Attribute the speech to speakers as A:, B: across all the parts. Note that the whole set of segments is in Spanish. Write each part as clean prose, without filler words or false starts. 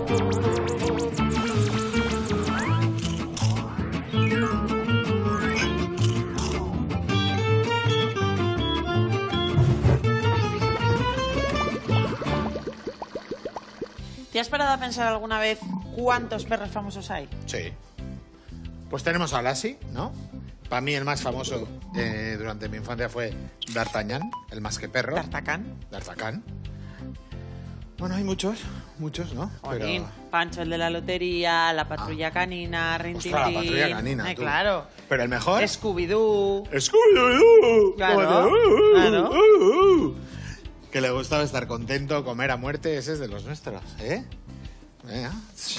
A: ¿Te has parado a pensar alguna vez cuántos perros famosos hay?
B: Sí. Pues tenemos a Lassie, ¿no? Para mí el más famoso durante mi infancia fue D'Artagnan, el más que perro.
A: D'Artagnan.
B: Bueno, hay muchos, ¿no?
A: Jolín, pero... Pancho, el de la lotería, la patrulla canina, Rintintín...
B: Ostras, la patrulla canina, tú.
A: Claro.
B: ¿Pero el mejor?
A: Scooby-Doo.
B: ¡Scooby-Doo!
A: Claro, claro.
B: Que le gustaba estar contento, comer a muerte, ese es de los nuestros, ¿eh? Venga.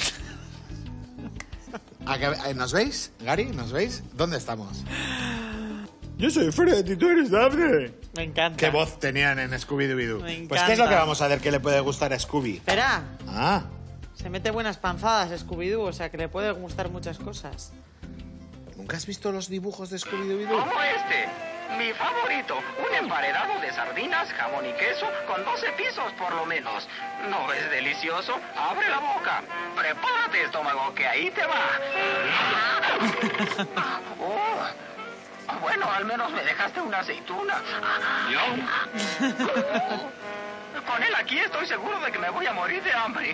B: ¿Nos veis, Gary? ¿Nos veis? ¿Dónde estamos? Yo soy Fred y tú eres Daphne.
A: Me encanta.
B: ¿Qué voz tenían en Scooby-Doo?
A: Me encanta.
B: Pues ¿qué es lo que vamos a ver que le puede gustar a Scooby?
A: Espera.
B: Ah.
A: Se mete buenas panzadas Scooby-Doo, o sea que le puede gustar muchas cosas.
B: ¿Nunca has visto los dibujos de Scooby-Doo?
C: Como este, mi favorito, un emparedado de sardinas, jamón y queso con 12 pisos por lo menos. ¿No es delicioso? Abre la boca. Prepárate, estómago, que ahí te va. Bueno, al menos me dejaste una aceituna. Con él aquí estoy seguro de que me voy a morir de hambre.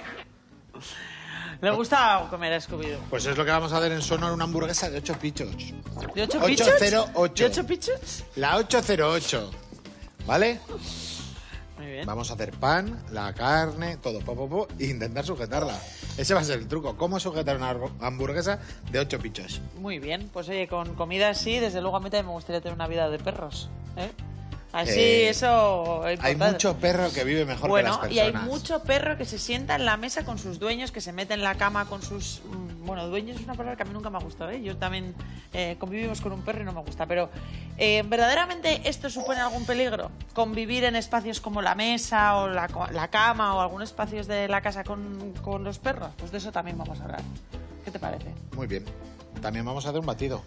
A: Le gusta comer a Scooby-Doo.
B: Pues es lo que vamos a hacer en Sonor, una hamburguesa de 8 pichos.
A: ¿De 8 pichos?
B: 808.
A: ¿De 8 pichos?
B: La 808. ¿Vale?
A: Muy bien.
B: Vamos a hacer pan, la carne, todo, e intentar sujetarla. Ese va a ser el truco. ¿Cómo sujetar una hamburguesa de 8 pichos?
A: Muy bien. Pues oye, con comida así, desde luego a mí también me gustaría tener una vida de perros, ¿eh? Así, eso es
B: hay mucho perro que vive mejor que las personas.
A: Y hay mucho perro que se sienta en la mesa con sus dueños, que se mete en la cama con sus... Bueno, dueños es una palabra que a mí nunca me ha gustado, ¿eh? Yo también convivimos con un perro y no me gusta. Pero, ¿verdaderamente esto supone algún peligro? Convivir en espacios como la mesa o la cama o algunos espacios de la casa con los perros. Pues de eso también vamos a hablar. ¿Qué te parece?
B: Muy bien. También vamos a hacer un batido.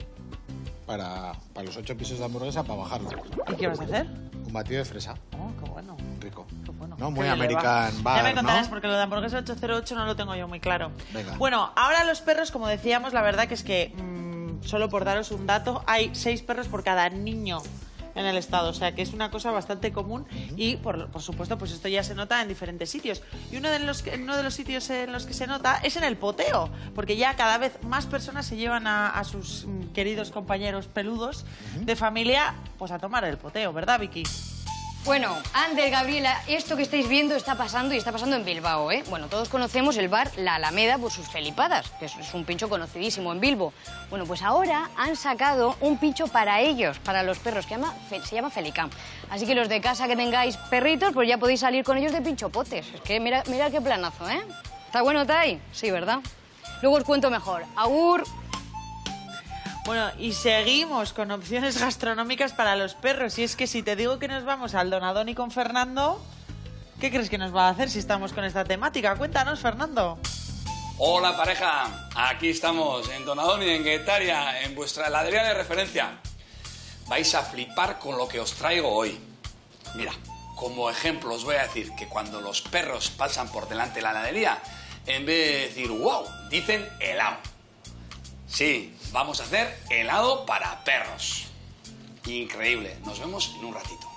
B: Para los 8 pisos de hamburguesa, para bajarlo.
A: ¿Y qué vas a hacer?
B: Un batido de fresa.
A: Oh, qué bueno.
B: Rico.
A: Qué bueno.
B: No, muy
A: Qué
B: American bar,
A: ya me contarás,
B: ¿no?
A: porque lo de hamburguesa 808 no lo tengo yo muy claro.
B: Venga.
A: Bueno, ahora los perros, como decíamos, la verdad que es que, solo por daros un dato, hay 6 perros por cada niño en el estado, o sea que es una cosa bastante común y por supuesto pues esto ya se nota en diferentes sitios y uno de los sitios en los que se nota es en el poteo, porque ya cada vez más personas se llevan a sus queridos compañeros peludos de familia pues a tomar el poteo, ¿verdad, Vicky?
D: Bueno, Ander, Gabriela, esto que estáis viendo está pasando y está pasando en Bilbao, ¿eh? Bueno, todos conocemos el bar La Alameda por sus felipadas, que es un pincho conocidísimo en Bilbo. Bueno, pues ahora han sacado un pincho para ellos, para los perros, que se llama Felicam. Así que los de casa que tengáis perritos, pues ya podéis salir con ellos de pinchopotes. Es que mira qué planazo, ¿eh? ¿Está bueno, Tai? Sí, ¿verdad? Luego os cuento mejor. Agur.
A: Bueno, y seguimos con opciones gastronómicas para los perros. Y es que si te digo que nos vamos al Donadoni con Fernando, ¿qué crees que nos va a hacer si estamos con esta temática? Cuéntanos, Fernando.
E: Hola, pareja. Aquí estamos en Donadoni, en Guetaria, en vuestra heladería de referencia. Vais a flipar con lo que os traigo hoy. Mira, como ejemplo os voy a decir que cuando los perros pasan por delante de la heladería, en vez de decir wow, dicen helado. Sí, vamos a hacer helado para perros. Increíble. Nos vemos en un ratito.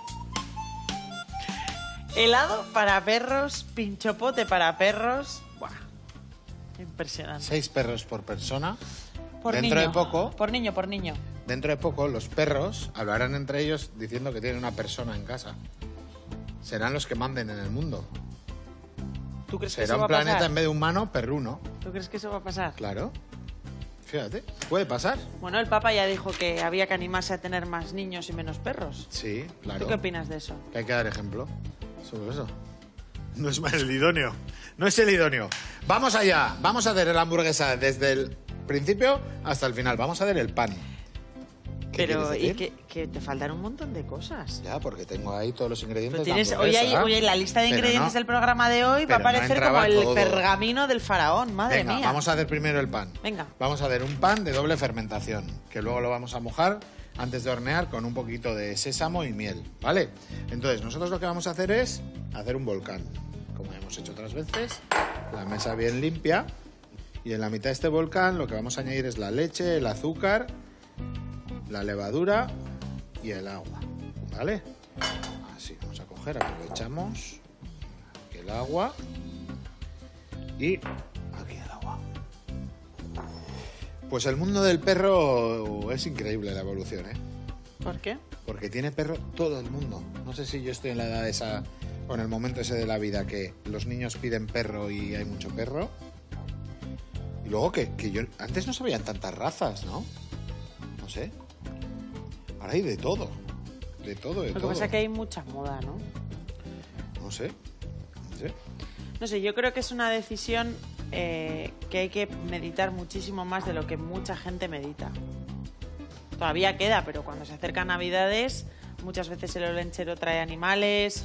A: Helado para perros, pinchopote para perros. Buah, impresionante.
B: 6 perros por persona.
A: Por
B: Dentro
A: niño.
B: de poco...
A: Por niño.
B: Dentro de poco los perros hablarán entre ellos diciendo que tienen una persona en casa. Serán los que manden en el mundo.
A: ¿Tú crees que
B: Será
A: eso va
B: un
A: a pasar?
B: planeta en vez de humano, perruno.
A: ¿Tú crees que eso va a pasar?
B: Claro. Fíjate, puede pasar.
A: Bueno, el Papa ya dijo que había que animarse a tener más niños y menos perros.
B: Sí, claro.
A: ¿Tú qué opinas de eso?
B: Que hay que dar ejemplo. Solo eso. No es el idóneo. No es el idóneo. Vamos allá. Vamos a hacer la hamburguesa desde el principio hasta el final. Vamos a hacer el pan. ¿Qué
A: Pero,
B: quieres
A: y
B: decir?
A: que te faltan un montón de cosas.
B: Ya, porque tengo ahí todos los ingredientes.
A: Pero tienes,
B: de hamburguesa.
A: hoy la lista de
B: Pero
A: ingredientes
B: no-
A: del programa de hoy va a
B: pero no
A: parecer como
B: entraba
A: el
B: todo.
A: pergamino del faraón, madre
B: Venga,
A: mía.
B: vamos a hacer primero el pan.
A: Venga.
B: Vamos a hacer un pan de doble fermentación, que luego lo vamos a mojar antes de hornear con un poquito de sésamo y miel, ¿vale? Entonces, nosotros lo que vamos a hacer es hacer un volcán, como ya hemos hecho otras veces. La mesa bien limpia. Y en la mitad de este volcán lo que vamos a añadir es la leche, el azúcar, la levadura y el agua. ¿Vale? Así, vamos a coger, aprovechamos aquí el agua y aquí el agua. Pues el mundo del perro es increíble, la evolución, ¿eh?
A: ¿Por qué?
B: Porque tiene perro todo el mundo. No sé si yo estoy en la edad esa, o en el momento ese de la vida que los niños piden perro y hay mucho perro. Y luego que yo... Antes no sabían tantas razas, ¿no? No sé. Ahora hay de todo. De todo, de
A: Lo que
B: todo.
A: pasa es que hay mucha moda, ¿no?
B: No sé. No sé.
A: No sé, yo creo que es una decisión que hay que meditar muchísimo más de lo que mucha gente medita. Todavía queda, pero cuando se acercan Navidades, muchas veces el olenchero trae animales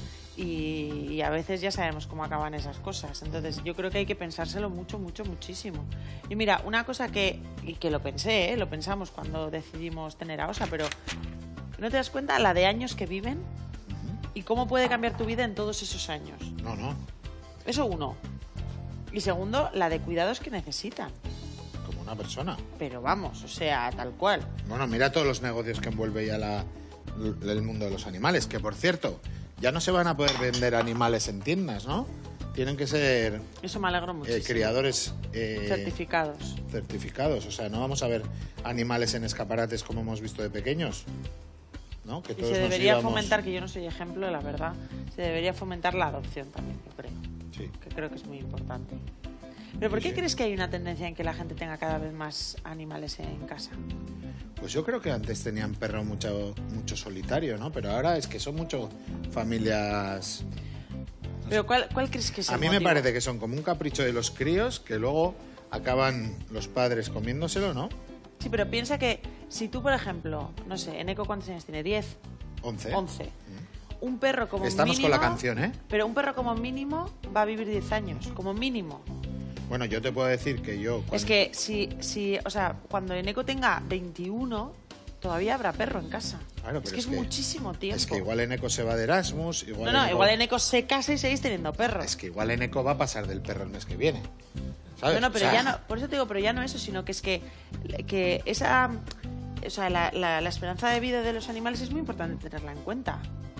A: y a veces ya sabemos cómo acaban esas cosas. Entonces yo creo que hay que pensárselo muchísimo. Y mira, una cosa que lo pensé, lo pensamos cuando decidimos tener a Osa, pero ¿no te das cuenta la de años que viven? ¿Y cómo puede cambiar tu vida en todos esos años?
B: No.
A: Eso uno. Y segundo, la de cuidados que necesitan.
B: Como una persona.
A: Pero vamos, o sea, tal cual.
B: Bueno, mira todos los negocios que envuelve ya el mundo de los animales. Que, por cierto, ya no se van a poder vender animales en tiendas, ¿no? Tienen que ser
A: Eso me alegro muchísimo.
B: criadores
A: Certificados.
B: certificados. O sea, no vamos a ver animales en escaparates como hemos visto de pequeños, ¿no? Que
A: Y
B: todos
A: se
B: nos
A: debería
B: íbamos-
A: fomentar, que yo no soy ejemplo, la verdad, se debería fomentar la adopción también, yo creo.
B: Sí.
A: Que creo que es muy importante. ¿Pero por qué
B: Sí.
A: crees que hay una tendencia en que la gente tenga cada vez más animales en casa?
B: Pues yo creo que antes tenían perro mucho solitario, ¿no? Pero ahora es que son mucho familias...
A: ¿Pero cuál crees que es el
B: A mí me
A: motivo?
B: parece que son como un capricho de los críos que luego acaban los padres comiéndoselo, ¿no?
A: Sí, pero piensa que si tú, por ejemplo, no sé, Eneco, ¿cuántos años tiene? ¿10?
B: 11.
A: 11. Un perro como
B: Estamos
A: mínimo...
B: con la canción, ¿eh?
A: Pero un perro como mínimo va a vivir 10 años, como mínimo.
B: Bueno, yo te puedo decir que yo...
A: Es que si, o sea, cuando Eneco tenga 21, todavía habrá perro en casa.
B: Claro,
A: es
B: pero
A: que es muchísimo tiempo.
B: Es que igual Eneco se va de Erasmus, igual...
A: No,
B: Eneco-
A: igual Eneco se casa y seguís teniendo perros.
B: Es que igual Eneco va a pasar del perro el mes que viene. ¿Sabes?
A: No, pero
B: O sea,
A: ya no, por eso te digo, pero ya no eso, sino que es que esa, o sea, la esperanza de vida de los animales es muy importante tenerla en cuenta.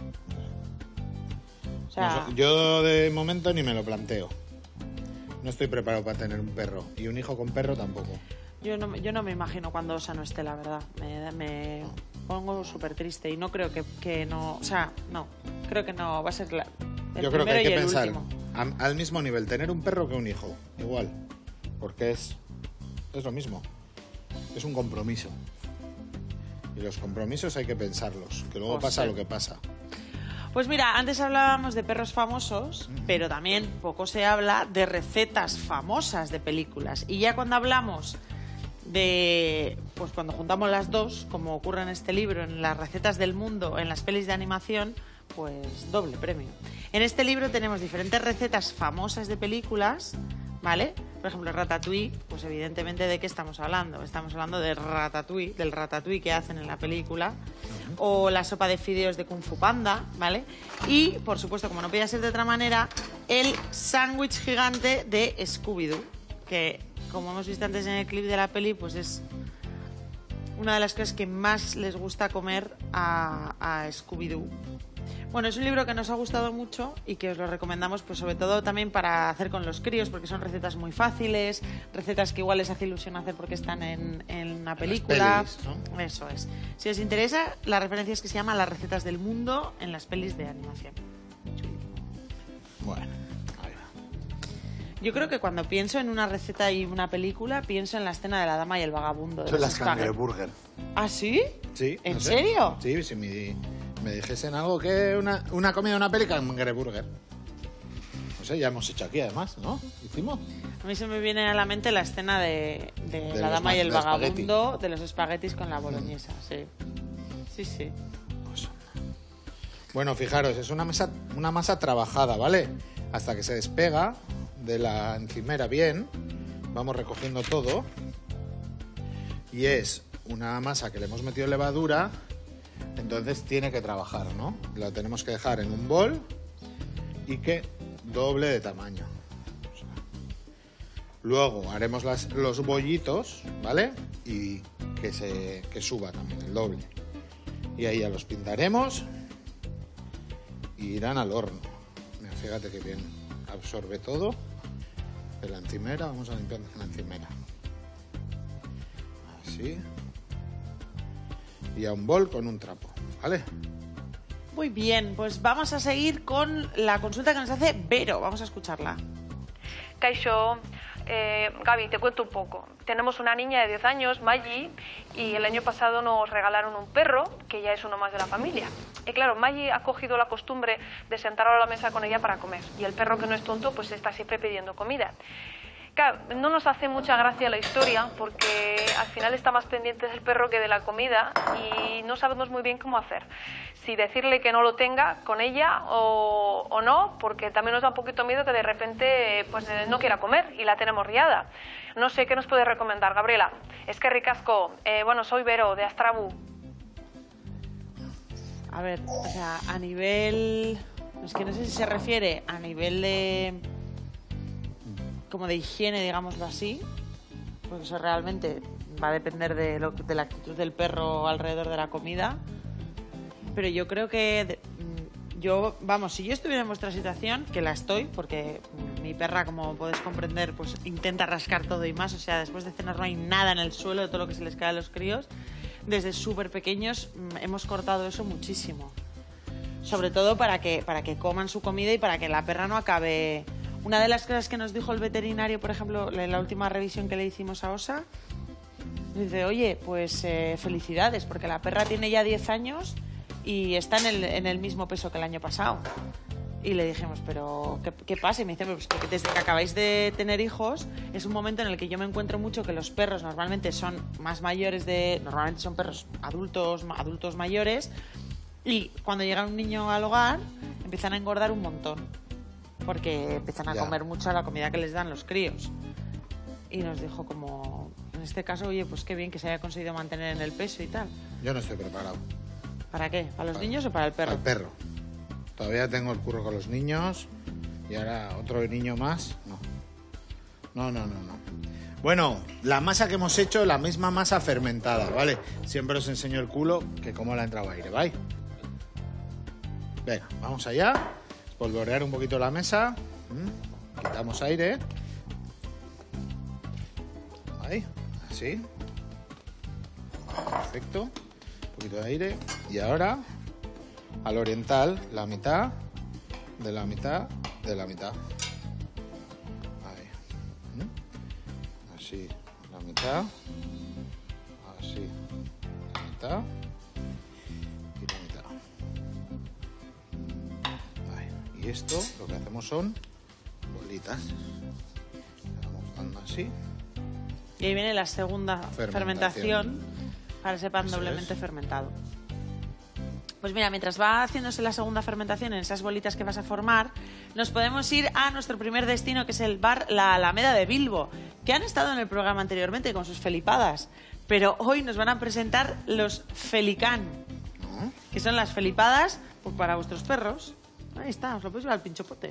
A: O sea,
B: yo de momento ni me lo planteo. No estoy preparado para tener un perro. Y un hijo con perro tampoco.
A: yo no me imagino cuando Osa no esté, la verdad. Me pongo súper triste y no creo que no, o sea, no, creo que no va a ser el
B: Yo creo que
A: primero
B: hay
A: y
B: que
A: el
B: pensar
A: último.
B: al mismo nivel tener un perro que un hijo. Igual. Porque es lo mismo. Es un compromiso. Y los compromisos hay que pensarlos. Que luego
A: Pues
B: pasa
A: sí.
B: lo que pasa.
A: Pues mira, antes hablábamos de perros famosos, pero también poco se habla de recetas famosas de películas. Y ya cuando hablamos de, pues cuando juntamos las dos, como ocurre en este libro, en las recetas del mundo, en las pelis de animación, pues doble premio. En este libro tenemos diferentes recetas famosas de películas, ¿vale? Por ejemplo, Ratatouille, pues evidentemente ¿de qué estamos hablando? Estamos hablando de Ratatouille, del Ratatouille que hacen en la película, o la sopa de fideos de Kung Fu Panda, ¿vale? Y, por supuesto, como no podía ser de otra manera, el sándwich gigante de Scooby-Doo, que, como hemos visto antes en el clip de la peli, pues es una de las cosas que más les gusta comer a Scooby-Doo. Bueno, es un libro que nos ha gustado mucho y que os lo recomendamos, pues sobre todo también para hacer con los críos, porque son recetas muy fáciles, recetas que igual les hace ilusión hacer porque están en una película.
B: pelis, ¿no?
A: Eso es. Si os interesa, la referencia es que se llama Las recetas del mundo en las pelis de animación.
B: Bueno, ahí va.
A: Yo creo que cuando pienso en una receta y una película, pienso en la escena de la dama y el vagabundo. de
B: Son
A: los
B: las
A: espaguetis.
B: cangreburger.
A: ¿Ah, sí?
B: Sí.
A: ¿En
B: no sé.
A: serio?
B: Sí, si me dijesen algo que una comida, una peli, cangreburger. No sé, ya hemos hecho aquí además, ¿no? ¿Hicimos?
A: A mí se me viene a la mente la escena de la
B: los
A: dama y el
B: de espagueti.
A: vagabundo, de los espaguetis con la boloñesa, sí. Sí, sí.
B: Pues, bueno, fijaros, es una masa trabajada, ¿vale? Hasta que se despega de la encimera bien, vamos recogiendo todo. Y es una masa que le hemos metido levadura, entonces tiene que trabajar, ¿no? La tenemos que dejar en un bol y que doble de tamaño. Luego haremos los bollitos, ¿vale? Y que suba también el doble. Y ahí ya los pintaremos y irán al horno. Mira, fíjate que bien absorbe todo de la encimera. Vamos a limpiar la encimera. Así. Y a un bol con un trapo, ¿vale?
A: Muy bien, pues vamos a seguir con la consulta que nos hace Vero. Vamos a escucharla.
F: Kaixo, Gaby, te cuento un poco. Tenemos una niña de 10 años, Maggie, y el año pasado nos regalaron un perro, que ya es uno más de la familia. Y claro, Maggie ha cogido la costumbre de sentar a la mesa con ella para comer. Y el perro, que no es tonto, pues está siempre pidiendo comida. Claro, no nos hace mucha gracia la historia, porque al final está más pendiente del perro que de la comida y no sabemos muy bien cómo hacer. Si decirle que no lo tenga con ella o no, porque también nos da un poquito miedo que de repente pues no quiera comer y la tenemos riada. No sé, ¿qué nos puedes recomendar, Gabriela? Es que ricasco. Bueno, soy Vero, de Astrabu.
A: A ver, o sea, a nivel... Es que no sé si se refiere a nivel de... como de higiene, digámoslo así, porque eso realmente va a depender de la actitud del perro alrededor de la comida. Pero yo creo que si yo estuviera en vuestra situación, que la estoy, porque mi perra, como podéis comprender, pues intenta rascar todo y más, o sea, después de cenar no hay nada en el suelo de todo lo que se les cae a los críos. Desde súper pequeños hemos cortado eso muchísimo, sobre todo para que coman su comida y para que la perra no acabe... Una de las cosas que nos dijo el veterinario, por ejemplo, en la última revisión que le hicimos a Osa, dice, oye, pues felicidades, porque la perra tiene ya 10 años y está en el mismo peso que el año pasado. Y le dijimos, pero ¿qué pasa? Y me dice, pues que desde que acabáis de tener hijos es un momento en el que yo me encuentro mucho que los perros normalmente son más mayores normalmente son perros adultos mayores, y cuando llega un niño al hogar empiezan a engordar un montón, porque empiezan a comer mucho la comida que les dan los críos. Y nos dijo como, en este caso, oye, pues qué bien que se haya conseguido mantener en el peso y tal.
B: Yo no estoy preparado.
A: ¿Para qué? ¿Para los niños o para el perro?
B: Para el perro. Todavía tengo el curro con los niños y ahora otro niño más. No. Bueno, la masa que hemos hecho, la misma masa fermentada, ¿vale? Siempre os enseño el culo, que cómo le ha entrado aire, ¿vale? Venga, vamos allá. Espolvorear un poquito la mesa. Quitamos aire. Ahí, así. Perfecto. Un poquito de aire. Y ahora, al oriental, la mitad, de la mitad, de la mitad. Ahí. Así, la mitad. Así, la mitad. Y la mitad. Ahí. Y esto, lo que hacemos son bolitas. Le vamos dando así.
A: Y ahí viene la segunda fermentación para ese pan doblemente fermentado. Pues mira, mientras va haciéndose la segunda fermentación en esas bolitas que vas a formar, nos podemos ir a nuestro primer destino, que es el bar La Alameda de Bilbo, que han estado en el programa anteriormente con sus felipadas, pero hoy nos van a presentar los felicán, que son las felipadas pues, para vuestros perros. Ahí está, os lo podéis ver al pinchopote.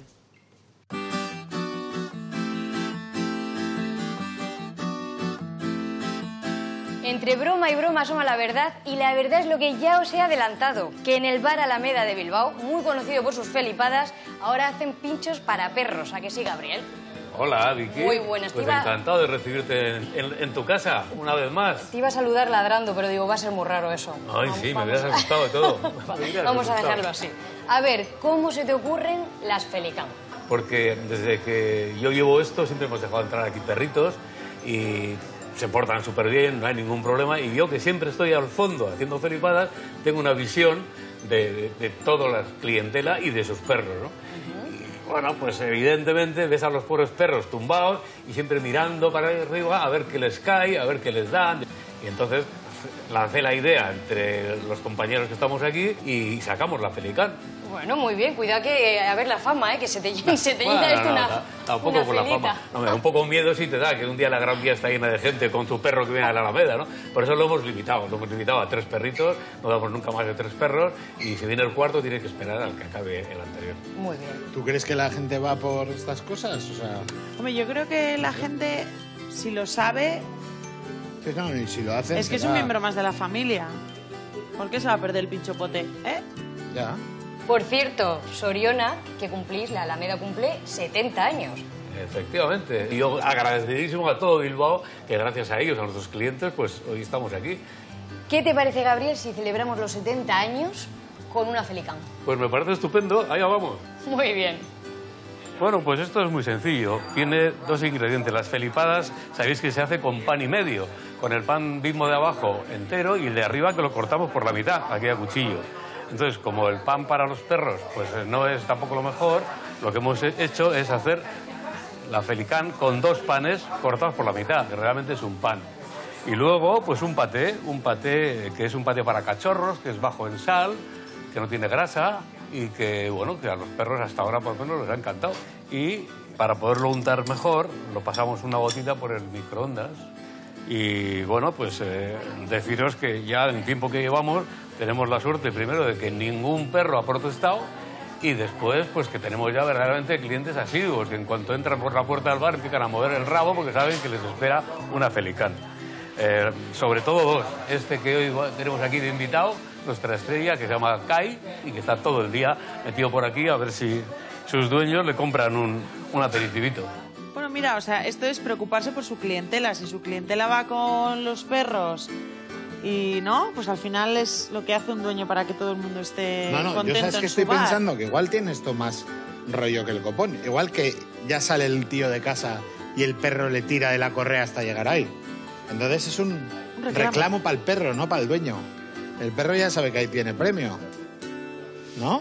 D: Entre broma y broma asoma la verdad, y la verdad es lo que ya os he adelantado, que en el bar Alameda de Bilbao, muy conocido por sus felipadas, ahora hacen pinchos para perros. ¿A que sí, Gabriel?
G: Hola, Vicky.
D: Muy buenas.
G: Pues encantado de recibirte en tu casa, una vez más.
D: Te iba a saludar ladrando, pero digo, va a ser muy raro eso.
G: Ay, sí, me hubieras asustado de todo.
D: Vamos a dejarlo así. A ver, ¿cómo se te ocurren las felicán?
G: Porque desde que yo llevo esto, siempre hemos dejado entrar aquí perritos y se portan súper bien, no hay ningún problema. Y yo, que siempre estoy al fondo haciendo felipadas, tengo una visión de toda la clientela y de sus perros, ¿no? Bueno, pues evidentemente ves a los pobres perros tumbados y siempre mirando para arriba a ver qué les cae, a ver qué les dan. Y entonces lancé la idea entre los compañeros que estamos aquí y sacamos la felicán.
D: Bueno, muy bien, cuidado que, a ver la fama, que se te llena esto una...
G: Tampoco
D: Una
G: por la
D: felita.
G: fama. No, me da un poco miedo si te da que un día la Gran Vía está llena de gente con tu perro que viene a la Alameda, ¿no? Por eso lo hemos limitado a 3 perritos, no damos nunca más de 3 perros y si viene el cuarto tienes que esperar al que acabe el anterior.
D: Muy bien.
B: ¿Tú crees que la gente va por estas cosas? O sea,
A: Hombre, yo creo que la gente, si lo sabe,
B: que no, y si lo hacen...
A: es que es
B: será-
A: un miembro más de la familia. ¿Por qué se va a perder el pinchopote? ¿Eh?
B: Ya.
D: Por cierto, Soriona, que cumplís, la Alameda cumple 70 años.
G: Efectivamente. Y yo agradecidísimo a todo Bilbao, que gracias a ellos, a nuestros clientes, pues hoy estamos aquí.
D: ¿Qué te parece, Gabriel, si celebramos los 70 años con una Felicán?
G: Pues me parece estupendo, allá vamos.
D: Muy bien.
G: Bueno, pues esto es muy sencillo. Tiene 2 ingredientes. Las felipadas, sabéis que se hace con pan y medio, con el pan mismo de abajo entero y el de arriba que lo cortamos por la mitad, aquí a cuchillo. Entonces, como el pan para los perros pues no es tampoco lo mejor, lo que hemos hecho es hacer la felicán con 2 panes cortados por la mitad, que realmente es un pan. Y luego, pues un paté que es un paté para cachorros, que es bajo en sal, que no tiene grasa y que, bueno, que a los perros hasta ahora por lo menos les ha encantado. Y para poderlo untar mejor, lo pasamos una gotita por el microondas. Y bueno, pues deciros que ya en el tiempo que llevamos tenemos la suerte primero de que ningún perro ha protestado y después pues que tenemos ya verdaderamente clientes asiduos que en cuanto entran por la puerta del bar empiezan a mover el rabo porque saben que les espera una felicán. Sobre todo 2. Este que hoy tenemos aquí de invitado, nuestra estrella, que se llama Kai y que está todo el día metido por aquí a ver si sus dueños le compran un aperitivito.
A: Bueno, mira, o sea, esto es preocuparse por su clientela. Si su clientela va con los perros y no, pues al final es lo que hace un dueño para que todo el mundo esté
B: No, yo
A: contento
B: sabes que
A: en su
B: estoy
A: bar.
B: pensando que igual tiene esto más rollo que el copón. Igual que ya sale el tío de casa y el perro le tira de la correa hasta llegar ahí. Entonces es un reclamo para el perro, no para el dueño. El perro ya sabe que ahí tiene premio. ¿No?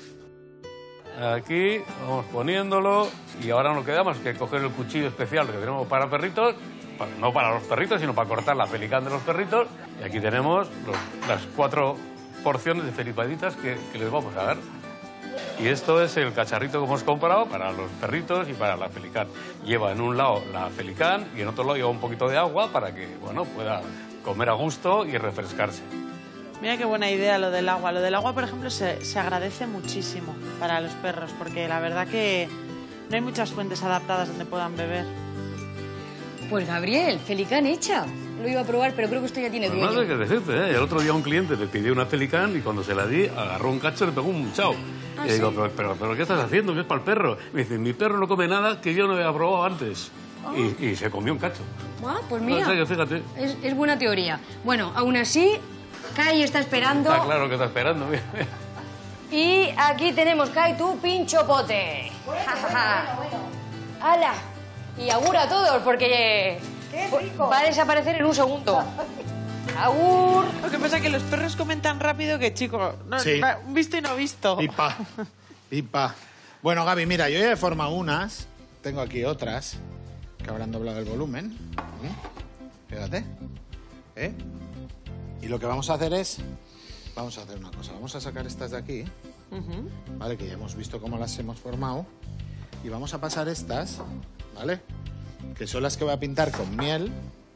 G: Aquí vamos poniéndolo y ahora nos queda más que coger el cuchillo especial que tenemos para perritos, no para los perritos, sino para cortar la felicán de los perritos. Y aquí tenemos las 4 porciones de felipaditas que les vamos a dar. Y esto es el cacharrito que hemos comprado para los perritos y para la felicán. Lleva en un lado la felicán y en otro lado lleva un poquito de agua para que, bueno, pueda comer a gusto y refrescarse.
A: Mira qué buena idea lo del agua. Lo del agua, por ejemplo, se agradece muchísimo para los perros, porque la verdad que no hay muchas fuentes adaptadas donde puedan beber.
D: Pues Gabriel, Felicán hecha. Lo iba a probar, pero creo que esto ya tiene
G: Pues
D: dueño.
G: no sé qué decirte, ¿eh? El otro día un cliente me pidió una felicán y cuando se la di, agarró un cacho y le pegó un chao. Y le digo, pero ¿qué estás haciendo? ¿Qué es para el perro? Me dice, mi perro no come nada que yo no había probado antes. Y se comió un cacho.
D: Ah, pues mira,
G: O sea que fíjate.
D: es buena teoría. Bueno, aún así, Kai está esperando.
G: Está claro que está esperando. Mira.
D: Y aquí tenemos, Kai, tu pinchopote. ¡Hala! Y agur a todos, porque va a desaparecer en un segundo. ¡Agur!
A: Lo que pasa es que los perros comen tan rápido que, chico, no,
B: Sí.
A: visto y no visto.
B: Pipa. Pipa. Bueno, Gaby, mira, yo ya he formado unas. Tengo aquí otras que habrán doblado el volumen. Fíjate. ¿Eh? Y lo que vamos a hacer es... Vamos a hacer una cosa. Vamos a sacar estas de aquí. ¿Vale? Que ya hemos visto cómo las hemos formado. Y vamos a pasar estas, ¿vale? Que son las que voy a pintar con miel.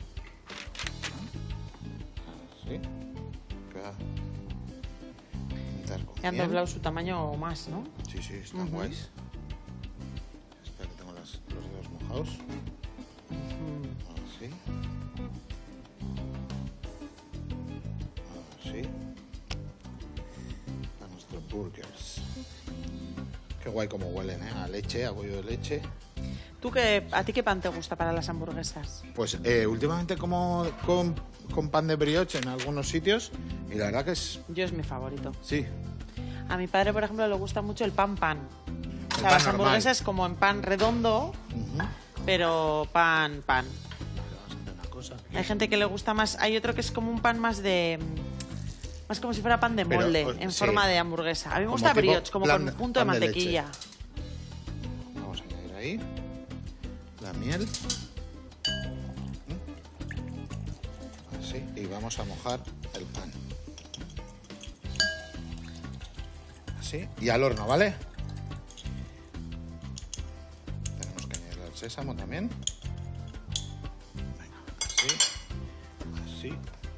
B: ¿Sí? Que voy a pintar con
A: Que han
B: miel.
A: doblado su tamaño o más, ¿no?
B: Sí, sí, están guays. Espera que tengo los dedos mojados. Así. Así. A nuestros burgers. Qué guay como huelen, ¿eh? A leche, a bollo de leche.
A: ¿A ti qué pan te gusta para las hamburguesas?
B: Pues últimamente como con pan de brioche en algunos sitios y la verdad que es...
A: Yo es mi favorito.
B: Sí.
A: A mi padre, por ejemplo, le gusta mucho el pan. O sea,
B: pan
A: las
B: normal.
A: hamburguesas como en pan redondo, pero pan.
B: Vamos a hacer una cosa.
A: Hay gente que le gusta más. Hay otro que es como un pan más de... Más como si fuera pan de
B: Pero,
A: molde, en
B: sí.
A: forma de hamburguesa. A mí me
B: Como
A: gusta
B: tipo
A: brioche, como
B: plan-
A: con punto de
B: pan de
A: mantequilla.
B: Vamos a añadir ahí la miel. Así. Y vamos a mojar el pan. Así. Y al horno, ¿vale? Tenemos que añadir sésamo también. Venga, así.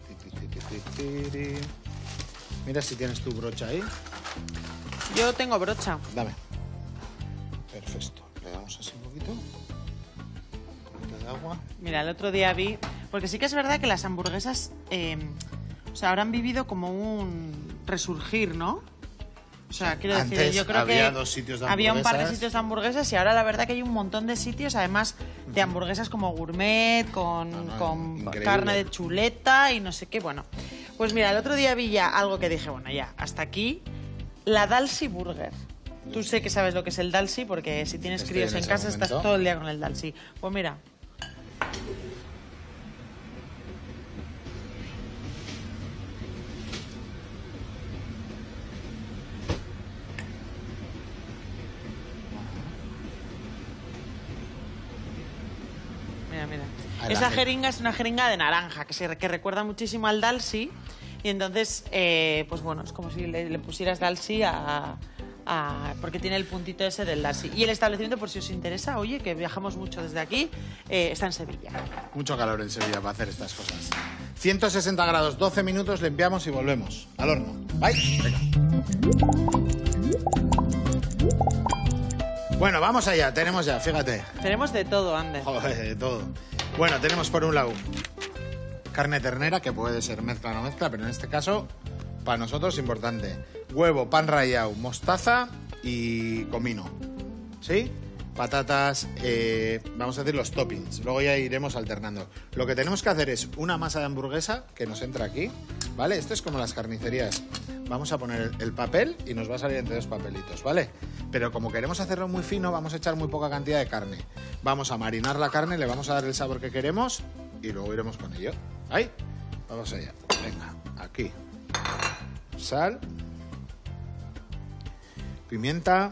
B: Mira si tienes tu brocha ahí.
A: Yo tengo brocha.
B: Dame. Perfecto. Le damos así un poquito. Un poquito de agua.
A: Mira, el otro día vi... Porque sí que es verdad que las hamburguesas o sea, habrán vivido como un resurgir, ¿no? O sea, quiero decir,
B: Antes
A: yo creo
B: había
A: que
B: 2 sitios de
A: había un par de
B: hamburguesas.
A: sitios de hamburguesas y ahora la verdad que hay un montón de sitios, además de hamburguesas como gourmet, con
B: increíble.
A: carne de chuleta y no sé qué. Bueno, pues mira, el otro día vi ya algo que dije, bueno, ya, hasta aquí, la Dalsy Burger. Tú sé que sabes lo que es el Dalsy porque si tienes
B: Estoy
A: críos
B: en
A: en
B: ese
A: casa
B: momento.
A: estás todo el día con el Dalsy. Pues mira. Mira, mira.
B: Ahí
A: Esa
B: la-
A: jeringa es una jeringa de naranja que recuerda muchísimo al Dalsy. Y entonces, pues bueno, es como si le pusieras Dalsy porque tiene el puntito ese del Dalsy. Y el establecimiento, por si os interesa, oye, que viajamos mucho desde aquí, está en Sevilla.
B: Mucho calor en Sevilla para hacer estas cosas. 160 grados, 12 minutos, limpiamos y volvemos. Al horno. ¿Vais? Venga. Bueno, vamos allá. Tenemos ya, fíjate.
A: Tenemos de todo, Ander.
B: Joder, de todo. Bueno, tenemos por un lado carne ternera, que puede ser mezcla o no mezcla, pero en este caso, para nosotros es importante. Huevo, pan rallado, mostaza y comino. ¿Sí? Patatas, vamos a decir los toppings. Luego ya iremos alternando. Lo que tenemos que hacer es una masa de hamburguesa que nos entra aquí, ¿vale? Esto es como las carnicerías. Vamos a poner el papel y nos va a salir entre 2 papelitos, ¿vale? Pero como queremos hacerlo muy fino, vamos a echar muy poca cantidad de carne. Vamos a marinar la carne, le vamos a dar el sabor que queremos y luego iremos con ello. ¿Ahí? Vamos allá. Venga, aquí. Sal. Pimienta.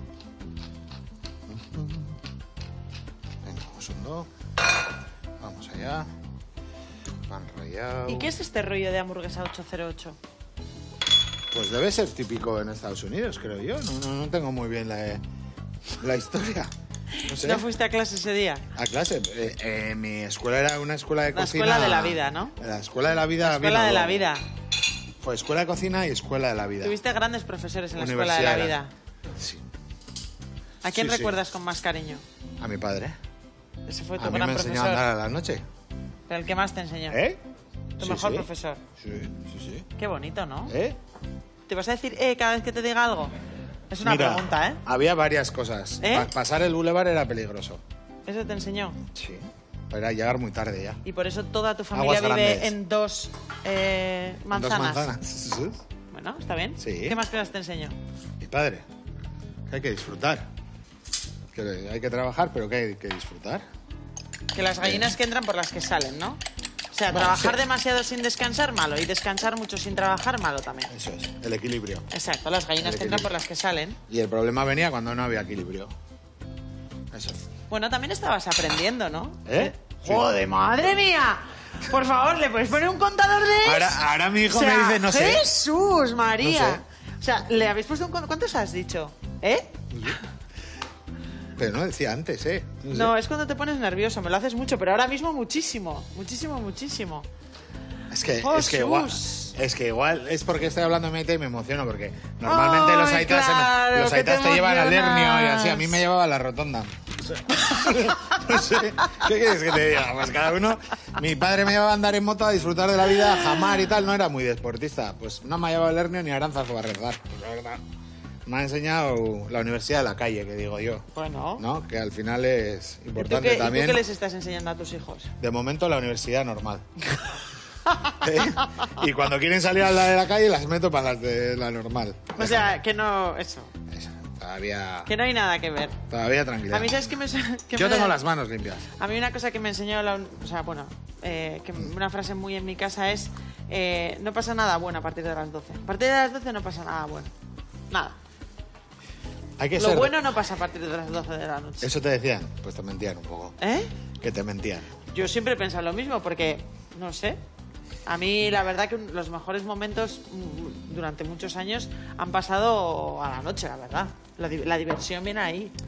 B: Venga, un segundo. Vamos allá. Pan rallado.
A: ¿Y qué es este rollo de hamburguesa 808?
B: Pues debe ser típico en Estados Unidos, creo yo. No tengo muy bien la historia. No sé.
A: ¿No fuiste a clase ese día?
B: A clase. Mi escuela era una escuela de
A: La
B: cocina.
A: escuela de la vida, ¿no?
B: La escuela de la vida.
A: La escuela
B: vino
A: de la
B: luego.
A: vida.
B: Fue escuela de cocina y escuela de la vida.
A: Tuviste grandes profesores en la escuela de la
B: Universidad
A: vida.
B: era. Sí.
A: ¿A quién
B: Sí, sí.
A: recuerdas con más cariño?
B: A mi padre.
A: Ese fue tu
B: A mí
A: gran
B: me enseñó a
A: profesor.
B: andar a la noche.
A: Pero el que más te enseñó.
B: ¿Eh?
A: Tu
B: Sí,
A: mejor
B: sí.
A: profesor.
B: Sí.
A: Qué bonito, ¿no?
B: ¿Eh?
A: ¿Te vas a decir cada vez que te diga algo? Es una
B: Mira,
A: pregunta, ¿eh?
B: había varias cosas.
A: ¿Eh?
B: Pasar el bulevar era peligroso.
A: Eso te enseñó.
B: Sí. Era llegar muy tarde ya.
A: Y por eso toda tu familia
B: Aguas
A: vive
B: grandes.
A: en 2 manzanas.
B: 2 manzanas. Sí.
A: Bueno, está bien.
B: Sí.
A: ¿Qué más cosas te enseñó?
B: Mi padre. Que hay que disfrutar. Que hay que trabajar, pero que hay que disfrutar.
A: Que las gallinas que entran por las que salen, ¿no? O sea,
B: Bueno,
A: trabajar
B: sí.
A: demasiado sin descansar, malo. Y descansar mucho sin trabajar, malo también.
B: Eso es, el equilibrio.
A: Exacto, las gallinas
B: El
A: que entran
B: equilibrio.
A: por las que salen.
B: Y el problema venía cuando no había equilibrio. Eso.
A: Bueno, también estabas aprendiendo, ¿no?
B: ¿Eh? Sí.
A: ¡Joder, madre mía! Por favor, ¿le puedes poner un contador de eso?
B: Ahora mi hijo
A: O sea,
B: me dice, no sé.
A: ¡Jesús, María!
B: No sé.
A: O sea, ¿le habéis puesto un ¿Cuántos has dicho? ¿Eh?
B: Pero no decía antes, ¿eh? No sé.
A: No, es cuando te pones nervioso. Me lo haces mucho, pero ahora mismo muchísimo. Muchísimo, muchísimo.
B: Es que
A: Jesús.
B: igual es porque estoy hablando de Maite y me emociono porque normalmente
A: Ay,
B: los aitas,
A: claro,
B: los
A: que te
B: aitas te llevan al hernio y
A: emocionas.
B: así. A mí me llevaba a la rotonda. No sé. ¿Qué quieres que te diga? Pues cada uno. Mi padre me llevaba a andar en moto a disfrutar de la vida, a jamar y tal. No era muy deportista. Pues no me ha llevado al hernio ni a Aranzazu a rezar. Pues la verdad. Me ha enseñado la universidad de la calle, que digo yo.
A: Bueno.
B: ¿No? Que al final es
A: ¿Y
B: importante
A: tú qué
B: también.
A: les estás enseñando a tus hijos?
B: De momento la universidad normal. ¿Eh? Y cuando quieren salir a la de la calle las meto para las de la normal.
A: O sea, que no... Eso.
B: Todavía
A: Que no hay nada que ver.
B: tranquila.
A: A mí, ¿sabes qué me...
B: Yo tengo las manos limpias.
A: A mí una cosa que me enseñó, o sea, bueno, que una frase muy en mi casa es no pasa nada bueno a partir de las 12. A partir de las 12 no pasa nada bueno. Nada.
B: Hay que
A: Lo
B: ser...
A: bueno no pasa a partir de las 12 de la noche.
B: Eso te decían, pues te mentían un poco.
A: ¿Eh?
B: Que te mentían.
A: Yo siempre he pensado lo mismo porque, no sé, a mí la verdad que los mejores momentos durante muchos años han pasado a la noche, la verdad. La diversión viene ahí.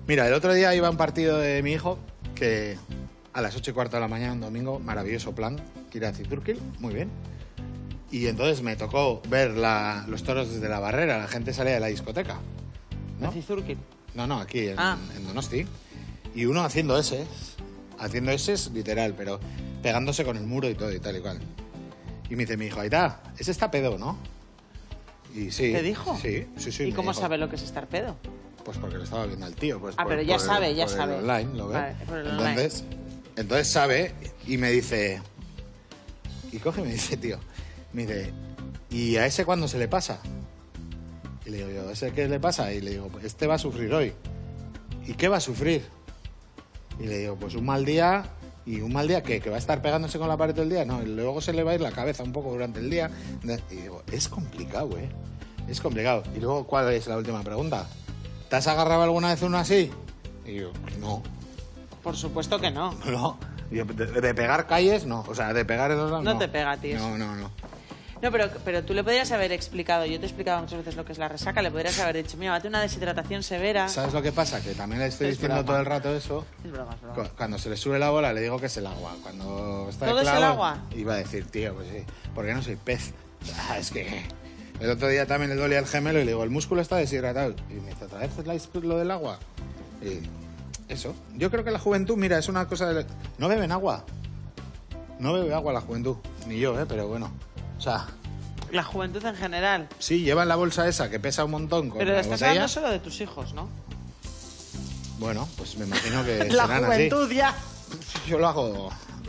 B: Mira, el otro día iba a un partido de mi hijo que a las 8:15 de la mañana, un domingo, maravilloso plan, Kirazi-Turkil, muy bien. Y entonces me tocó ver los toros desde la barrera, la gente salía de la discoteca. ¿No?
A: Cizurkil.
B: No, aquí en Donosti. Y uno haciendo ese literal, pero pegándose con el muro y todo y tal y cual. Y me dice mi hijo, Aitá, ese está pedo, ¿no? Y sí.
A: ¿Te dijo?
B: Sí.
A: ¿Y
B: me
A: cómo
B: dijo.
A: sabe lo que es estar pedo?
B: Pues porque lo estaba viendo al tío. Pues
A: Pero ya sabe.
B: El online, lo ve.
A: Vale, por el online.
B: Entonces sabe y me dice... Y coge y me dice, tío, me dice, ¿y a ese cuándo se le pasa? Y le digo yo, ¿ese qué le pasa? Y le digo, pues este va a sufrir hoy. ¿Y qué va a sufrir? Y le digo, pues un mal día. ¿Y un mal día qué? ¿Que va a estar pegándose con la pared todo el día? No, y luego se le va a ir la cabeza un poco durante el día. Y digo, es complicado, ¿eh? Es complicado. Y luego, ¿cuál es la última pregunta? ¿Te has agarrado alguna vez uno así? Y yo, no.
A: Por supuesto que no.
B: No. Y yo, de pegar calles, no. O sea, de pegar esos lados,
A: No te pega, tío.
B: No.
A: No, pero tú le podrías haber explicado, yo te he explicado muchas veces lo que es la resaca, le podrías haber dicho, mira, bate una deshidratación severa.
B: ¿Sabes lo que pasa? Que también le estoy
A: Es
B: diciendo
A: broma.
B: todo el rato eso.
A: Es broma.
B: Cuando se le sube la bola le digo que es el agua. Cuando está de
A: ¿Todo es
B: clavo,
A: el agua?
B: Iba a decir, tío, pues sí, porque no soy pez. Es que el otro día también le dolía el gemelo y le digo, el músculo está deshidratado. Y me dice, ¿otra vez es lo del agua? Y eso. Yo creo que la juventud, mira, es una cosa de... No beben agua. No bebe agua la juventud. Ni yo, pero bueno. O sea...
A: La juventud en general.
B: Sí, llevan la bolsa esa que pesa un montón con
A: Pero
B: la
A: estás
B: botella.
A: hablando solo de tus hijos, ¿no?
B: Bueno, pues me imagino que
A: La
B: serán
A: juventud ya.
B: así. Yo lo hago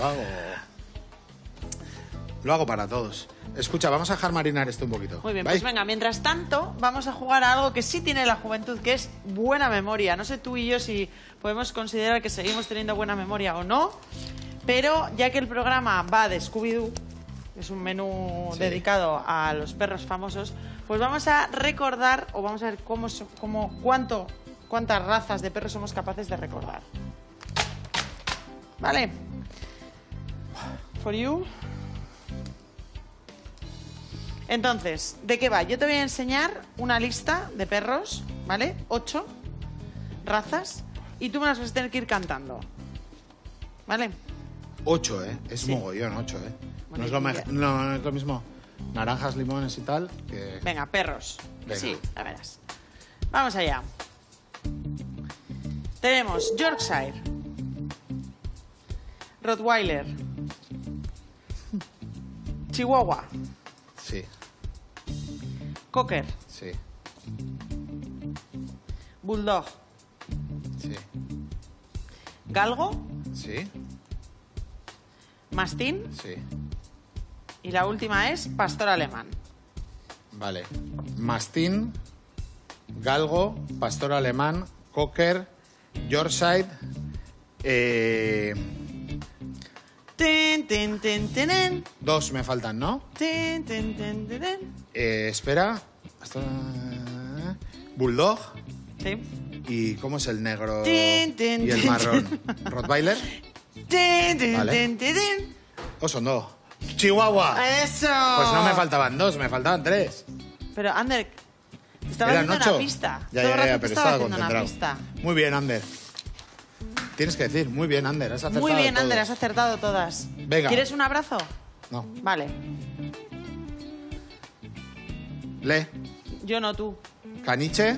B: para todos. Escucha, vamos a dejar marinar esto un poquito.
A: Muy bien,
B: ¿Vais?
A: pues venga, mientras tanto vamos a jugar a algo que sí tiene la juventud, que es buena memoria. No sé tú y yo si podemos considerar que seguimos teniendo buena memoria o no, pero ya que el programa va de Scooby-Doo, es un menú dedicado a los perros famosos, pues vamos a recordar, o vamos a ver cuántas razas de perros somos capaces de recordar. ¿Vale? For you. Entonces, ¿de qué va? Yo te voy a enseñar una lista de perros, ¿vale? 8 razas, y tú me las vas a tener que ir cantando. ¿Vale?
B: 8, Es
A: Sí.
B: mogollón, 8,
A: Bueno,
B: no, es lo
A: y ya.
B: no es lo mismo naranjas, limones y tal que...
A: Venga, perros.
B: Venga.
A: Sí, ya verás. Vamos allá. Tenemos Yorkshire, Rottweiler, Chihuahua,
B: Sí,
A: Cocker,
B: sí,
A: Bulldog,
B: sí,
A: Galgo,
B: sí,
A: Mastín
B: sí.
A: y la última es Pastor Alemán.
B: Vale. Mastín, galgo, pastor alemán, cocker, Yorkshire...
A: Tin, tin, tin, tinin.
B: 2 me faltan, ¿no?
A: Tin, tin, tin, tinin.
B: Espera. Bulldog.
A: Sí.
B: ¿Y cómo es el negro
A: Tin, tin,
B: y el
A: tin,
B: marrón? ¿Rottweiler?
A: Tin, tin,
B: Vale.
A: tin, tin.
B: ¿O son 2? ¡Chihuahua!
A: ¡Eso!
B: Pues no me faltaban 2, me faltaban 3.
A: Pero, Ander, te estaba
B: ¿Eran
A: haciendo
B: 8?
A: una pista.
B: Ya,
A: Todo el rato te
B: pero
A: estaba
B: estaba
A: haciendo una
B: concentrado.
A: pista.
B: Muy bien, Ander. Tienes que decir, muy bien, Ander, has acertado
A: Muy bien,
B: todo.
A: Ander, has acertado todas.
B: Venga.
A: ¿Quieres un abrazo?
B: No.
A: Vale.
B: Le,
A: Yo no, tú.
B: caniche,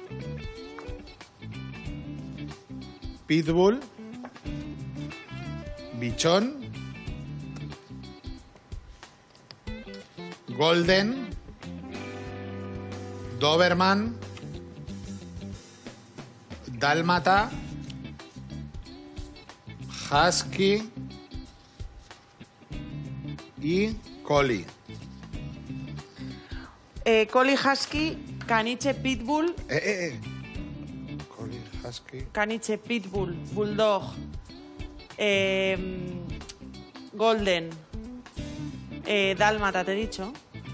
B: pitbull, bichón, golden, doberman, dálmata, husky y collie.
A: Collie, Husky, Caniche, Pitbull,
B: Collie, husky.
A: Caniche, Pitbull, Bulldog, Golden, Dálmata, te he dicho.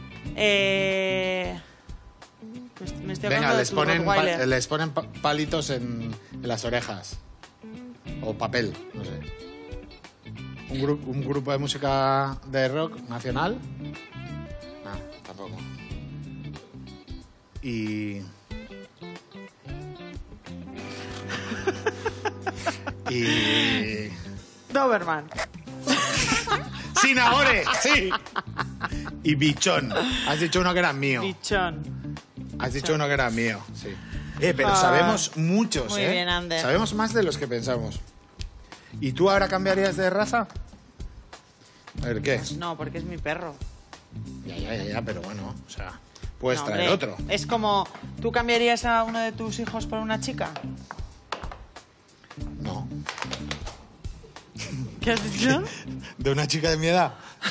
A: Me estoy
B: Venga,
A: acordando de
B: les
A: tu
B: ponen,
A: Rottweiler.
B: les ponen palitos en las orejas. O papel, no sé. Un grupo de música de rock nacional. No, tampoco. Y... Y...
A: Doberman.
B: Sin ahora, sí. Y bichón. Has dicho uno que era mío.
A: Bichón.
B: Has dicho uno que era mío, sí. Pero sabemos muchos,
A: muy bien, Ander.
B: Sabemos más de los que pensamos. ¿Y tú ahora cambiarías de raza? A ver, ¿qué?
A: No, porque es mi perro.
B: Ya, pero bueno, o sea, puedes
A: No,
B: traer
A: hombre,
B: otro.
A: Es como, ¿tú cambiarías a uno de tus hijos por una chica?
B: No.
A: ¿Qué has dicho?
B: ¿De una chica de mi edad?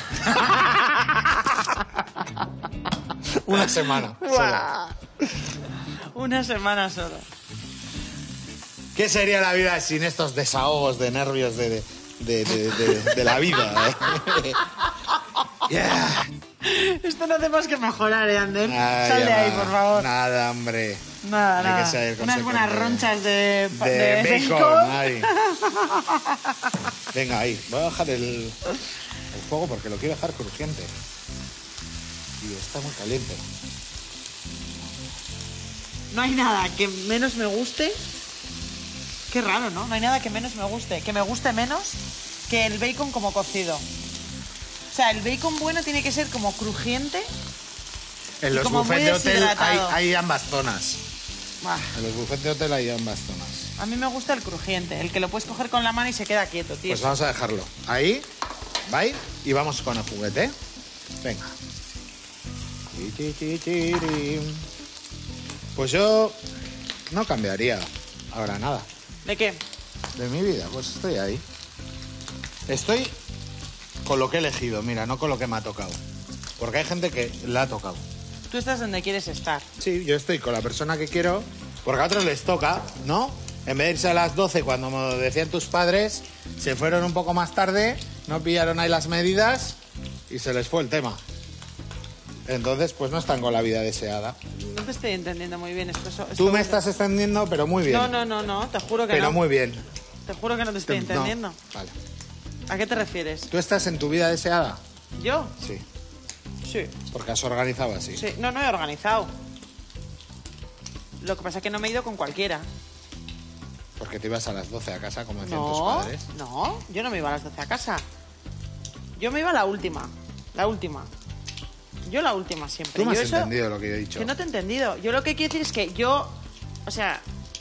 B: Una semana.
A: Guau. Una semana solo.
B: ¿Qué sería la vida sin estos desahogos de nervios de la vida? Yeah.
A: Esto no hace más que mejorar, Ander.
B: Nada,
A: Sal de
B: ya
A: ahí,
B: va.
A: por favor.
B: Nada, hombre.
A: Nada,
B: Hay que
A: nada.
B: ser
A: Unas buenas
B: consecuente.
A: ronchas de
B: bacon. Ahí. Venga, ahí. Voy a bajar el fuego porque lo quiero dejar crujiente. Y está muy caliente.
A: No hay nada que menos me guste. Qué raro, ¿no? No hay nada que menos me guste. Que me guste menos que el bacon como cocido. O sea, el bacon bueno tiene que ser como crujiente.
B: En los
A: como
B: buffets
A: muy
B: de hotel
A: deshidratado.
B: hay ambas zonas.
A: Bah,
B: En los buffets de hotel hay ambas zonas.
A: a mí me gusta el crujiente, el que lo puedes coger con la mano y se queda quieto, tío.
B: Pues vamos a dejarlo. Ahí, va a ir y vamos con el juguete. Venga. Pues yo no cambiaría ahora nada
A: ¿De qué?
B: de mi vida. Pues estoy ahí. Estoy con lo que he elegido, mira, no con lo que me ha tocado. Porque hay gente que la ha tocado.
A: Tú estás donde quieres estar.
B: Sí, yo estoy con la persona que quiero, porque a otros les toca, ¿no? En vez de irse a las 12, cuando me decían tus padres, se fueron un poco más tarde, no pillaron ahí las medidas y se les fue el tema. Entonces, pues no están con la vida deseada.
A: No te estoy entendiendo muy bien esto.
B: Tú me estás extendiendo, pero muy bien.
A: No, te juro que
B: Pero
A: no.
B: muy bien.
A: Te juro que no te estoy entendiendo.
B: No, vale.
A: ¿A qué te refieres?
B: ¿Tú estás en tu vida deseada?
A: ¿Yo?
B: Sí,
A: Sí.
B: porque has organizado así.
A: Sí. No he organizado. Lo que pasa es que no me he ido con cualquiera.
B: Porque te ibas a las 12 a casa, como decían tus
A: No,
B: padres.
A: no, yo no me iba a las 12 a casa. Yo me iba a la última. La última. Yo la última siempre.
B: Tú me
A: Yo
B: has entendido lo que yo he dicho.
A: Que no te he entendido. Yo lo que quiero decir es que yo... O sea...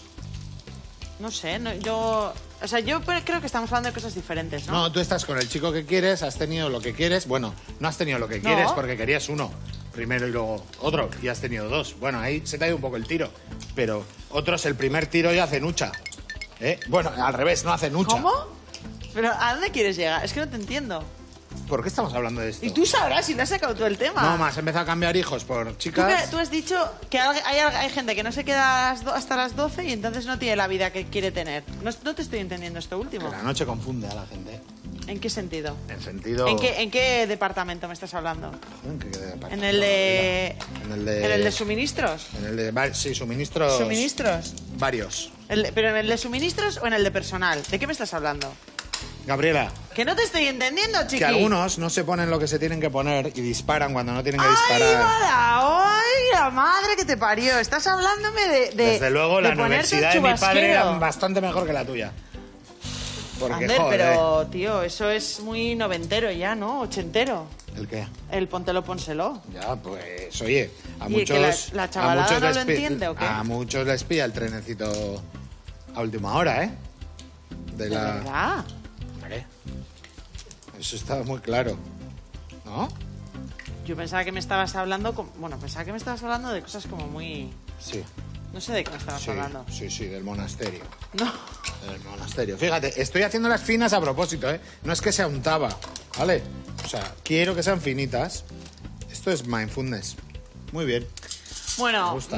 A: No sé, yo... O sea, yo creo que estamos hablando de cosas diferentes, ¿no?
B: No, tú estás con el chico que quieres, has tenido lo que quieres. Bueno, no has tenido lo que
A: No.
B: quieres porque querías uno primero y luego otro, y has tenido dos. Bueno, ahí se te ha ido un poco el tiro. Pero otros el primer tiro ya hacen hucha. Bueno, al revés, no hacen hucha.
A: ¿Cómo? ¿Pero a dónde quieres llegar? Es que no te entiendo.
B: ¿Por qué estamos hablando de esto?
A: Y tú sabrás si no has sacado todo el tema.
B: No, más, empezado a cambiar hijos por
A: Tú,
B: chicas.
A: tú has dicho que hay gente que no se queda hasta las 12 y entonces no tiene la vida que quiere tener. No te estoy entendiendo esto último.
B: Que la noche confunde a la gente.
A: ¿En qué sentido?
B: En sentido...
A: ¿En qué departamento me estás hablando?
B: ¿En qué departamento?
A: ¿En el de...
B: En el de...
A: ¿En el de suministros?
B: En el de... Sí, suministros...
A: ¿Suministros?
B: Varios.
A: ¿Pero en el de suministros o en el de personal? ¿De qué me estás hablando?
B: Gabriela,
A: Que no te estoy entendiendo, chiqui.
B: que algunos no se ponen lo que se tienen que poner y disparan cuando no tienen que
A: ¡Ay,
B: disparar.
A: vada! ¡Ay, la madre que te parió! Estás hablándome de
B: Desde luego,
A: de
B: la
A: ponerte
B: universidad
A: el
B: de mi padre era
A: chubasquero.
B: bastante mejor que la tuya. Porque,
A: Ander,
B: joder,
A: pero, tío, eso es muy noventero ya, ¿no? Ochentero.
B: ¿El qué?
A: El póntelo, pónselo.
B: Ya, pues, oye, a
A: ¿Y que
B: muchos...
A: la chavalada
B: a muchos
A: no
B: les
A: lo entiende o qué?
B: A muchos les pilla el trenecito a última hora, ¿eh?
A: ¿De verdad?
B: Hombre, eso estaba muy claro, ¿no?
A: Yo pensaba que me estabas hablando... pensaba que me estabas hablando de cosas como muy...
B: Sí,
A: No sé de qué me estabas
B: sí,
A: hablando.
B: sí, del monasterio.
A: No.
B: Del monasterio. Fíjate, estoy haciendo las finas a propósito, ¿eh? No es que sea un taba, ¿vale? O sea, quiero que sean finitas. Esto es mindfulness. Muy bien.
A: Bueno,
B: Me gusta.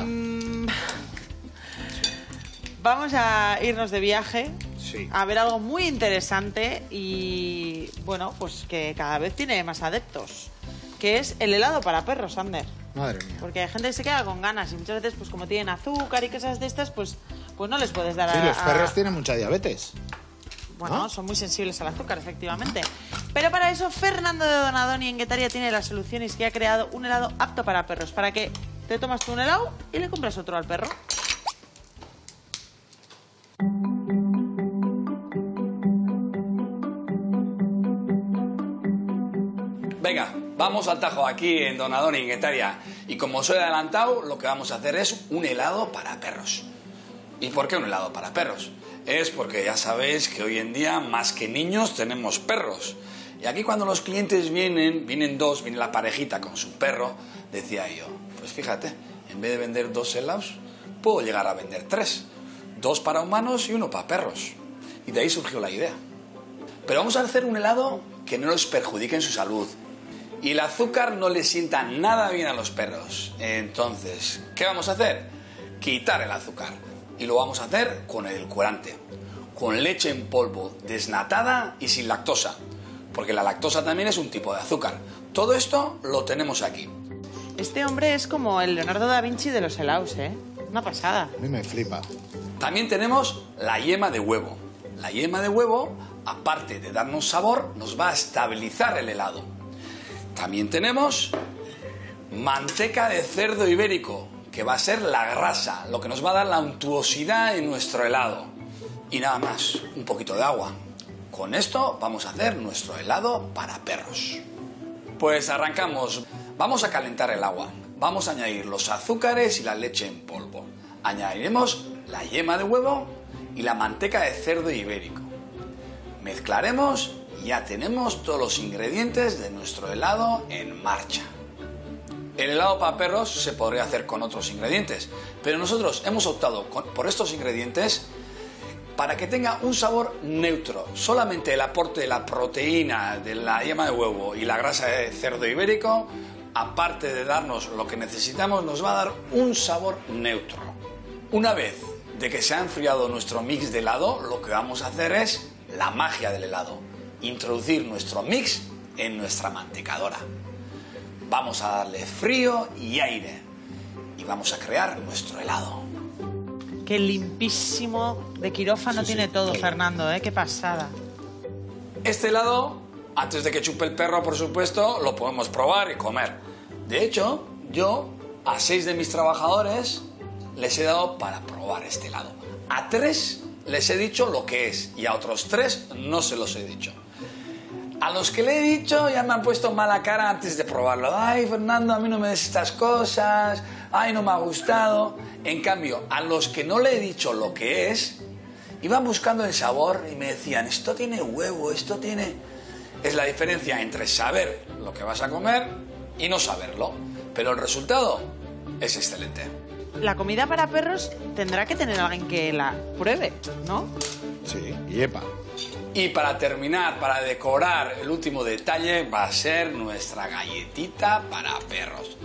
A: Vamos a irnos de viaje.
B: Sí.
A: A ver algo muy interesante y, bueno, pues que cada vez tiene más adeptos. Que es el helado para perros, Ander.
B: Madre mía.
A: Porque hay gente que se queda con ganas y muchas veces, pues como tienen azúcar y cosas de estas, pues no les puedes dar
B: Sí,
A: a...
B: los perros tienen mucha diabetes.
A: Bueno,
B: ¿no?
A: son muy sensibles al azúcar, efectivamente. Pero para eso, Fernando de Donadoni en Guetaria tiene las soluciones y ha creado un helado apto para perros. Para que te tomas tú un helado y le compras otro al perro.
E: Venga, vamos al tajo aquí en Donadoni, en Guetaria. Y como os he adelantado, lo que vamos a hacer es un helado para perros. ¿Y por qué un helado para perros? Es porque ya sabéis que hoy en día, más que niños, tenemos perros. Y aquí cuando los clientes vienen dos, viene la parejita con su perro, decía yo, pues fíjate, en vez de vender 2 helados, puedo llegar a vender 3. 2 para humanos y 1 para perros. Y de ahí surgió la idea. Pero vamos a hacer un helado que no les perjudique en su salud. Y el azúcar no le sienta nada bien a los perros. Entonces, ¿qué vamos a hacer? Quitar el azúcar. Y lo vamos a hacer con edulcorante. Con leche en polvo, desnatada y sin lactosa. Porque la lactosa también es un tipo de azúcar. Todo esto lo tenemos aquí.
A: Este hombre es como el Leonardo da Vinci de los helados, ¿eh? Una pasada.
B: A mí me flipa.
E: También tenemos la yema de huevo. La yema de huevo, aparte de darnos sabor, nos va a estabilizar el helado. También tenemos manteca de cerdo ibérico, que va a ser la grasa, lo que nos va a dar la untuosidad en nuestro helado. Y nada más, un poquito de agua. Con esto vamos a hacer nuestro helado para perros. Pues arrancamos. Vamos a calentar el agua. Vamos a añadir los azúcares y la leche en polvo. Añadiremos la yema de huevo y la manteca de cerdo ibérico. Mezclaremos y ya tenemos todos los ingredientes de nuestro helado en marcha. El helado para perros se podría hacer con otros ingredientes, pero nosotros hemos optado por estos ingredientes para que tenga un sabor neutro. Solamente el aporte de la proteína de la yema de huevo y la grasa de cerdo ibérico, aparte de darnos lo que necesitamos, nos va a dar un sabor neutro. Una vez de que se ha enfriado nuestro mix de helado, lo que vamos a hacer es la magia del helado. Introducir nuestro mix en nuestra mantecadora. Vamos a darle frío y aire y vamos a crear nuestro helado.
A: Qué limpísimo de quirófano tiene todo, Fernando, ¿eh? Qué pasada.
E: Este helado, antes de que chupe el perro, por supuesto, lo podemos probar y comer. De hecho, yo a 6 de mis trabajadores les he dado para probar este helado. A 3 les he dicho lo que es y a otros 3 no se los he dicho. A los que le he dicho ya me han puesto mala cara antes de probarlo. Ay, Fernando, a mí no me des estas cosas. Ay, no me ha gustado. En cambio, a los que no le he dicho lo que es, iban buscando el sabor y me decían, esto tiene huevo, esto tiene... Es la diferencia entre saber lo que vas a comer y no saberlo. Pero el resultado es excelente.
A: La comida para perros tendrá que tener alguien que la pruebe, ¿no?
B: Sí, y epa.
E: Y para terminar, para decorar, el último detalle va a ser nuestra galletita para perros.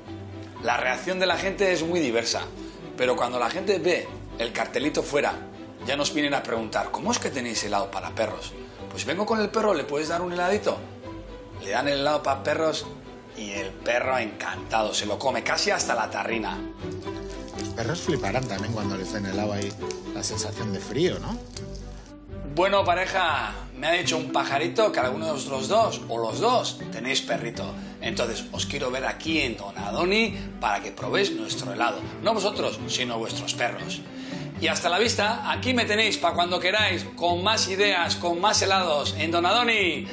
E: La reacción de la gente es muy diversa, pero cuando la gente ve el cartelito fuera, ya nos vienen a preguntar, ¿cómo es que tenéis helado para perros? Pues vengo con el perro, ¿le puedes dar un heladito? Le dan el helado para perros y el perro encantado, se lo come casi hasta la tarrina.
B: Los perros fliparán también cuando les den helado ahí la sensación de frío, ¿no?
E: Bueno, pareja, me ha dicho un pajarito que alguno de vosotros dos, o los dos, tenéis perrito. Entonces, os quiero ver aquí en Donadoni para que probéis nuestro helado. No vosotros, sino vuestros perros. Y hasta la vista, aquí me tenéis para cuando queráis, con más ideas, con más helados, en Donadoni.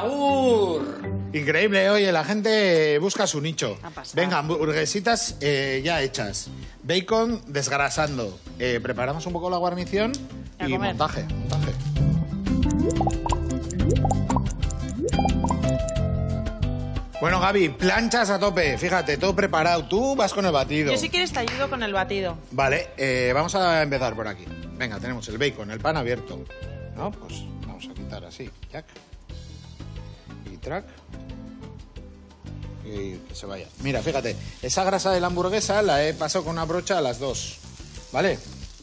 E: ¡Agur!
B: Increíble, oye, la gente busca su nicho.
A: Ha pasado.
B: Venga, hamburguesitas ya hechas. Bacon desgrasando. Preparamos un poco la guarnición
A: A
B: y
A: comer.
B: montaje. Bueno, Gaby, planchas a tope. Fíjate, todo preparado. Tú vas con el batido.
A: Yo si quieres te ayudo con el batido.
B: Vale, vamos a empezar por aquí. Venga, tenemos el bacon, el pan abierto. ¿No? Pues vamos a quitar así. Jack. Y track. Y que se vaya. Mira, fíjate, esa grasa de la hamburguesa la he pasado con una brocha a las 2. ¿Vale?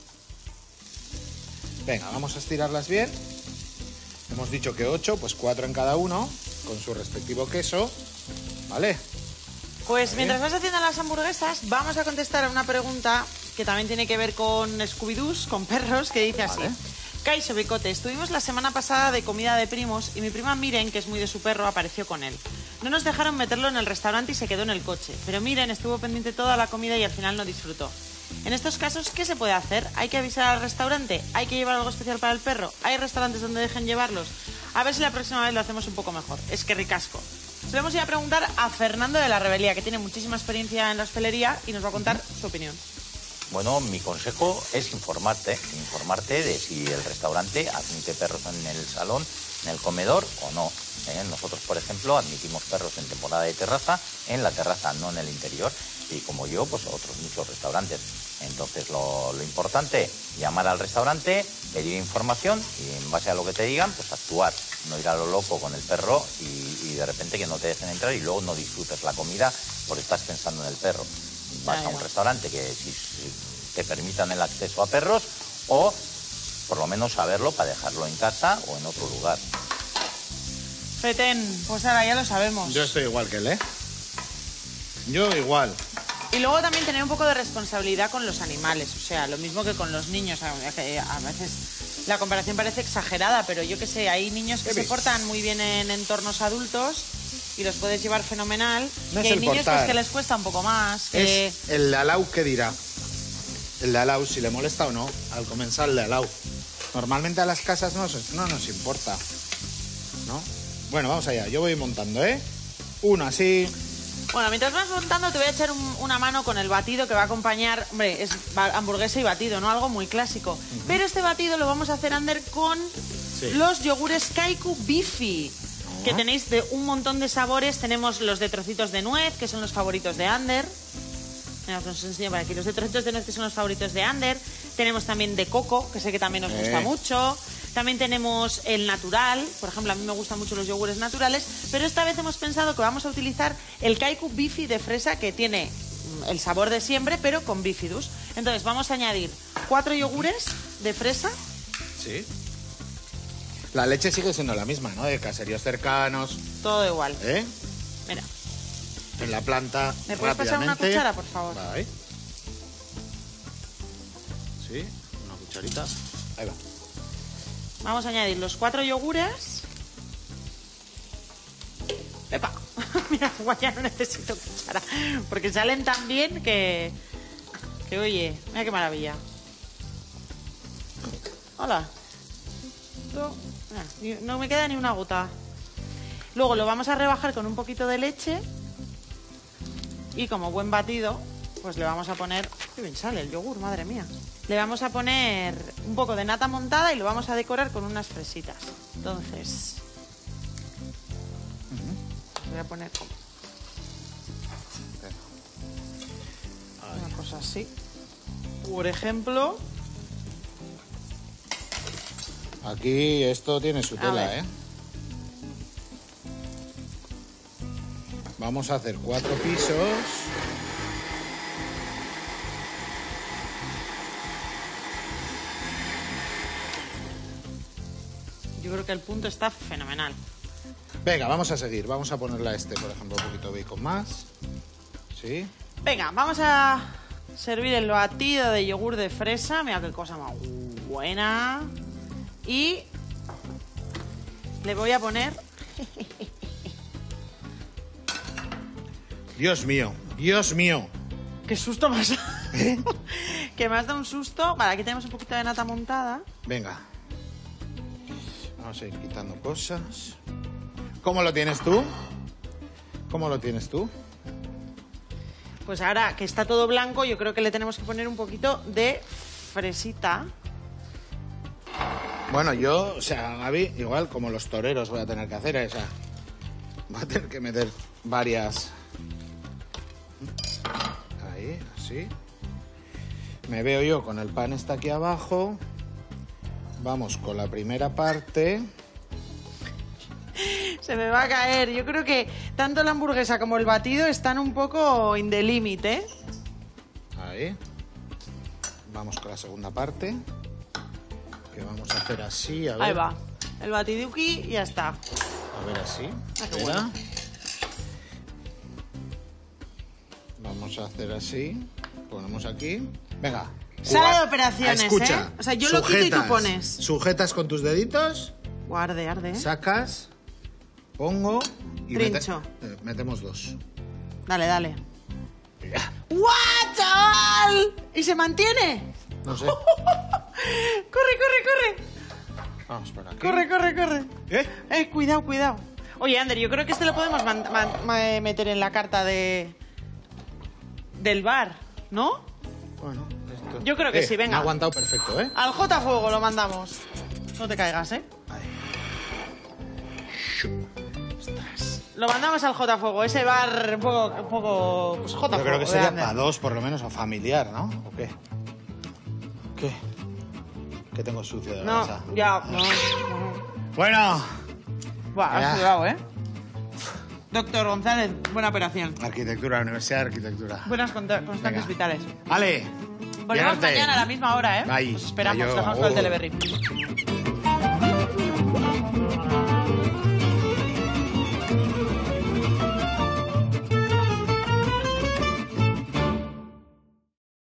B: Venga, vamos a estirarlas bien. Hemos dicho que 8, pues 4 en cada uno, con su respectivo queso. ¿Vale?
A: Pues mientras vas haciendo las hamburguesas, vamos a contestar a una pregunta que también tiene que ver con Scooby-Doos, con perros, que dice así.
B: Vale.
A: Kaixo Bicote, estuvimos la semana pasada de comida de primos y mi prima Miren, que es muy de su perro, apareció con él. No nos dejaron meterlo en el restaurante y se quedó en el coche, pero Miren estuvo pendiente toda la comida y al final no disfrutó. En estos casos, ¿qué se puede hacer? ¿Hay que avisar al restaurante? ¿Hay que llevar algo especial para el perro? ¿Hay restaurantes donde dejen llevarlos? A ver si la próxima vez lo hacemos un poco mejor. Es que ricasco. Se lo hemos ido a preguntar a Fernando de la Rebelía, que tiene muchísima experiencia en la hostelería y nos va a contar su opinión.
H: Bueno, mi consejo es informarte de si el restaurante admite perros en el salón, en el comedor o no. Nosotros, por ejemplo, admitimos perros en temporada de terraza, en la terraza, no en el interior. Y como yo, pues otros muchos restaurantes. Entonces, lo importante, llamar al restaurante, pedir información y en base a lo que te digan, pues actuar. No ir a lo loco con el perro y de repente que no te dejen entrar y luego no disfrutes la comida porque estás pensando en el perro. Vas a un restaurante que si te permitan el acceso a perros o por lo menos saberlo para dejarlo en casa o en otro lugar.
A: Petén, pues ahora ya lo sabemos.
B: Yo estoy igual que él, ¿eh? Yo igual.
A: Y luego también tener un poco de responsabilidad con los animales, o sea, lo mismo que con los niños. A veces la comparación parece exagerada, pero yo qué sé, hay niños que se portan muy bien en entornos adultos y los puedes llevar fenomenal.
B: No
A: y
B: es
A: hay
B: el
A: niños
B: portar.
A: pues, que les cuesta un poco más. Que...
B: Es el Lalau que dirá. El Lalau, si le molesta o no, al comensal Lalau. Normalmente a las casas no nos importa, ¿no? Bueno, vamos allá. Yo voy montando, ¿eh? Uno así.
A: Bueno, mientras vas montando te voy a echar una mano con el batido que va a acompañar... Hombre, es hamburguesa y batido, ¿no? Algo muy clásico. Pero este batido lo vamos a hacer, Ander, con los yogures Kaiku Beefy, que tenéis de un montón de sabores. Tenemos los de trocitos de nuez, que son los favoritos de Ander. Os los enseño por aquí. Los de trocitos de nuez, que son los favoritos de Ander. Tenemos también de coco, que sé que también os gusta mucho. También tenemos el natural. Por ejemplo, a mí me gustan mucho los yogures naturales. Pero esta vez hemos pensado que vamos a utilizar el Kaiku Beefy de fresa, que tiene el sabor de siempre, pero con bifidus. Entonces vamos a añadir 4 yogures de fresa.
B: Sí. La leche sigue siendo la misma, ¿no? De caseríos cercanos.
A: Todo igual.
B: ¿Eh?
A: Mira.
B: En la planta.
A: ¿Me puedes pasar una cuchara, por favor?
B: Vale. Sí, una cucharita. Ahí va.
A: Vamos a añadir los 4 yogures. ¡Epa! Mira, ya no necesito cuchara. Porque salen tan bien que oye, mira qué maravilla. Hola. No me queda ni una gota. Luego lo vamos a rebajar con un poquito de leche. Y como buen batido, pues le vamos a poner... ¡Qué bien sale el yogur, madre mía! Le vamos a poner un poco de nata montada y lo vamos a decorar con unas fresitas. Entonces... voy a poner como... una cosa así. Por ejemplo...
B: Aquí esto tiene su tela, ¿eh? Vamos a hacer 4 pisos.
A: Yo creo que el punto está fenomenal.
B: Venga, vamos a seguir. Vamos a ponerle a este, por ejemplo, un poquito de bacon más. ¿Sí?
A: Venga, vamos a servir el batido de yogur de fresa. Mira qué cosa más buena. Y le voy a poner...
B: Dios mío, Dios mío.
A: Qué susto más. Que me has dado un susto. Vale, aquí tenemos un poquito de nata montada.
B: Venga. Vamos a ir quitando cosas. ¿Cómo lo tienes tú? ¿Cómo lo tienes tú?
A: Pues ahora que está todo blanco, yo creo que le tenemos que poner un poquito de fresita.
B: Bueno, yo, o sea, Gaby, igual como los toreros voy a tener que hacer esa. Voy a tener que meter varias. Ahí, así. Me veo yo con el pan está aquí abajo. Vamos con la primera parte.
A: Se me va a caer. Yo creo que tanto la hamburguesa como el batido están un poco in the limit, ¿eh?
B: Ahí. Vamos con la segunda parte. Que vamos a hacer así, a ver.
A: Ahí va. El batiduki y ya está.
B: A ver así.
A: Ah, qué
B: Espera.
A: bueno.
B: Vamos a hacer así. Ponemos aquí. Venga.
A: Sala de operaciones,
B: Escucha,
A: ¿eh? O sea, yo lo quito y tú pones.
B: Sujetas con tus deditos.
A: Arde, arde, ¿eh?
B: Sacas. Pongo. Y
A: Trincho.
B: metemos 2.
A: Dale, dale.
B: Ya.
A: ¡What, chaval! ¿Y se mantiene?
B: No sé.
A: ¡Corre, corre, corre!
B: Vamos por aquí.
A: ¡Corre, corre, corre!
B: ¿Eh?
A: Cuidado, cuidado. Oye, Ander, yo creo que este lo podemos meter en la carta del bar, ¿no?
B: Bueno, esto...
A: Yo creo que sí, venga.
B: Me ha aguantado perfecto, ¿eh?
A: Al J Fuego lo mandamos. No te caigas, ¿eh? Lo mandamos al J Fuego, ese bar un poco pues, J Fuego.
B: Yo creo que sería para dos, por lo menos, o familiar, ¿no? ¿O qué? ¿Qué? ¿Qué tengo sucio de
A: No,
B: grasa?
A: ya, no.
B: Bueno.
A: Buah, has
B: Ya.
A: sudado, ¿eh? Doctor González, buena operación.
B: Arquitectura, Universidad de Arquitectura.
A: Buenas constantes
B: Venga.
A: vitales.
B: Ale.
A: Volvemos
B: llévate.
A: mañana a la misma hora, ¿eh?
B: Ahí,
A: Esperamos,
B: yo.
A: dejamos con el Teleberry.